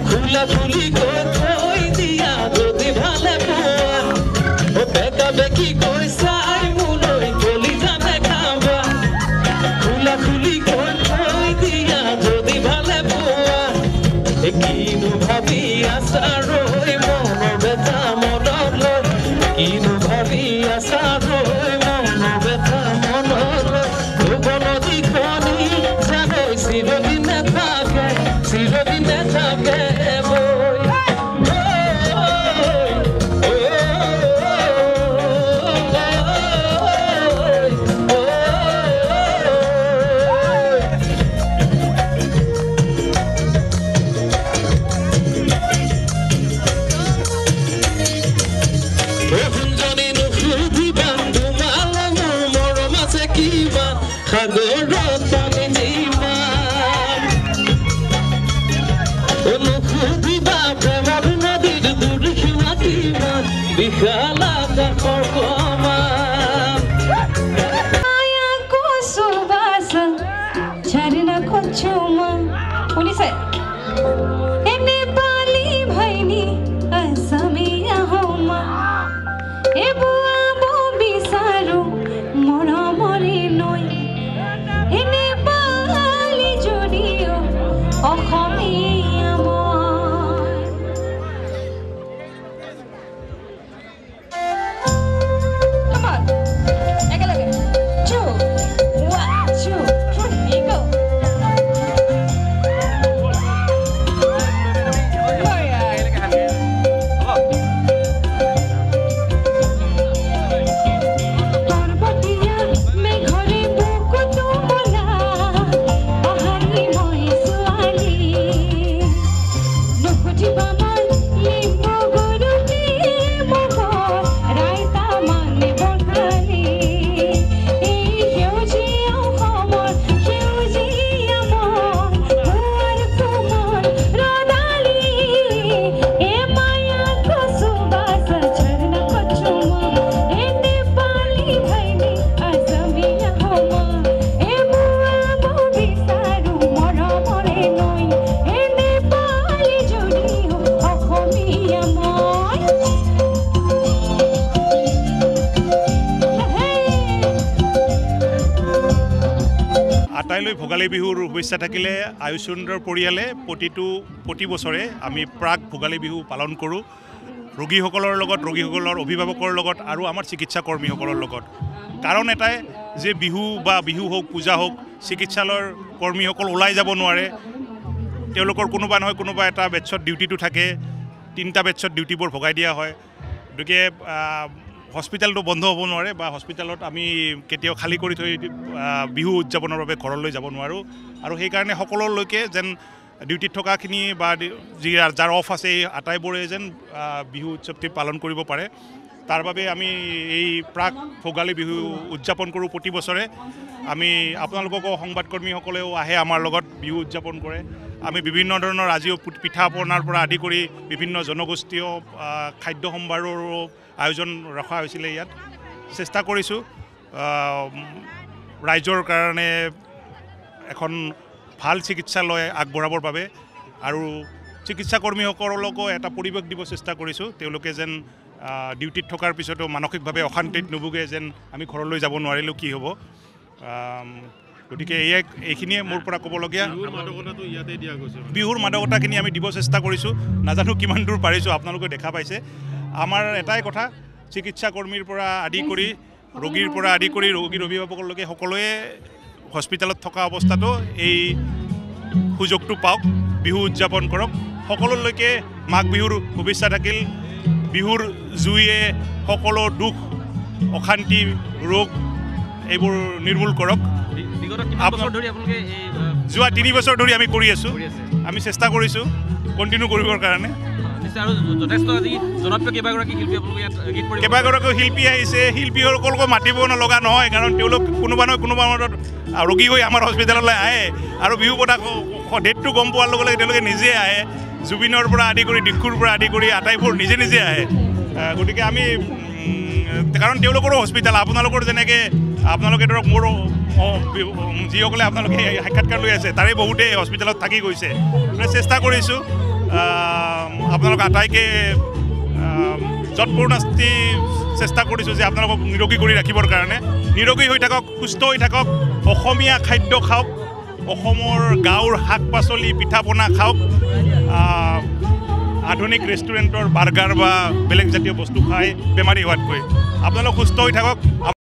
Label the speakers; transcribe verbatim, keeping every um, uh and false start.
Speaker 1: খুলা খুলি কই দিয়া যদি ভালে পোৱা ও বেকা বেকি কই চাই মুলৈ গলি জানে খাবা খুলা খুলি কই দিয়া যদি ভালে পোৱা কিনো ভাবি আছা ৰৈ মনৰ বেতা মনত লৈ কিনো ভাবি আছা ৰৈ মনৰ বেতা মনত লৈ যৌৱনদী খনি জানো চিৰদিনে থাকে চিৰদিনে থাকে
Speaker 2: ভোগালী বিহুৰ শুভেচ্ছা থাকিলে আয়ুষ সুন্দৰ পৰিয়ালে প্ৰতিটো প্ৰতি বছৰে আমি প্ৰাক ভোগালী বিহু পালন কৰোঁ ৰোগীসকলৰ লগত ৰোগীসকলৰ অভিভাৱকৰ লগত আৰু আমাৰ চিকিৎসা কৰ্মীসকলৰ লগত কাৰণ এটাই যে বিহু বা বিহু হোক পূজা হোক চিকিৎসালয়ৰ কৰ্মীসকল ওলাই যাব নোৱাৰে তেওঁলোকৰ কোনোবা নহয় কোনোবা এটা বেটছত ডিউটিটো থাকে তিনিটা বেটছত ডিউটিবোৰ ভগাই দিয়া হয় গতিকে হস্পিটেলটো বন্ধ হ'ব নোৱাৰে বা হস্পিটেলত আমি কেতিয়াও খালী কৰি থৈ বিহু উদযাপনৰ বাবে ঘৰলৈ যাব নোৱাৰোঁ আৰু সেইকাৰণে সকলোলৈকে যেন ডিউটিত থকাখিনি বা যি যাৰ অফ আছে এই আটাইবোৰে যেন বিহু উৎসৱটি পালন কৰিব পাৰে তাৰ বাবে আমি এই প্ৰাক ভোগালী বিহু উদযাপন কৰোঁ প্ৰতি বছৰে আমি আপোনালোককো সংবাদকৰ্মীসকলেও আহে আমাৰ লগত বিহু উদযাপন কৰে আমি বিভিন্ন ধৰণৰ আজিও পিঠা পনাৰ পৰা আদি কৰি বিভিন্ন জনগোষ্ঠীয় খাদ্য সম্ভাৰৰো আয়োজন ৰখা হৈছিলে ইয়াত চেষ্টা কৰিছোঁ ৰাইজৰ কাৰণে এখন ভাল চিকিৎসালয় আগবঢ়াবৰ বাবে আৰু চিকিৎসা কৰ্মীসকলকো এটা পৰিৱেশ দিব চেষ্টা কৰিছোঁ তেওঁলোকে যেন ডিউটিত থকাৰ পিছতো মানসিকভাৱে অশান্তিত নুভোগে যেন আমি ঘৰলৈ যাব নোৱাৰিলোঁ কি হ'ব গতিকে এই এইখিনিয়ে মোৰ পৰা ক'বলগীয়া বিহুৰ মাদকতাখিনি আমি দিব চেষ্টা কৰিছোঁ নাজানো কিমান দূৰ পাৰিছোঁ আপোনালোকে দেখা পাইছে আমাৰ এটাই কথা চিকিৎসা কৰ্মীৰ পৰা আদি কৰি ৰোগীৰ পৰা আদি কৰি ৰোগীৰ অভিভাৱকলৈকে সকলোৱে হস্পিটেলত থকা অৱস্থাতো এই সুযোগটো পাওক বিহু উদযাপন কৰক সকলোলৈকে মাঘ বিহুৰ শুভেচ্ছা থাকিল বিহুৰ জুয়ে সকলো দুখ অশান্তি ৰোগ এইবোৰ নিৰ্মূল কৰক যোৱা তিনি বছৰ ধৰি আমি কৰি আছোঁ আমি চেষ্টা কৰিছোঁ কণ্টিনিউ কৰিবৰ কাৰণে কেইবাগৰাকীও শিল্পী আহিছে শিল্পীসকলকো মাতিব নলগা নহয় কাৰণ তেওঁলোক কোনোবা নহয় কোনোবা মনত ৰোগী হৈ আমাৰ হস্পিটেললৈ আহে আৰু বিহু পতা ডেটটো গম পোৱাৰ লগে লগে তেওঁলোকে নিজে আহে জুবিনৰ পৰা আদি কৰি দিক্ষুৰ পৰা আদি কৰি আটাইবোৰ নিজে নিজে আহে গতিকে আমি কাৰণ তেওঁলোকৰো হস্পিটেল আপোনালোকৰ যেনেকৈ আপোনালোকে ধৰক মোৰ যিসকলে আপোনালোকে সাক্ষাৎকাৰ লৈ আছে তাৰে বহুতেই হস্পিটেলত থাকি গৈছে চেষ্টা কৰিছোঁ আপোনালোক আটাইকে যৎপূৰ্ণাস্তি চেষ্টা কৰিছোঁ যে আপোনালোকক নিৰোগী কৰি ৰাখিবৰ কাৰণে নিৰোগী হৈ থাকক সুস্থ হৈ থাকক অসমীয়া খাদ্য খাওক অসমৰ গাঁৱৰ শাক পাচলি পিঠা পনা খাওক আধুনিক ৰেষ্টুৰেণ্টৰ বাৰ্গাৰ বা বেলেগ জাতীয় বস্তু খাই বেমাৰী হোৱাতকৈ আপোনালোক সুস্থ হৈ থাকক।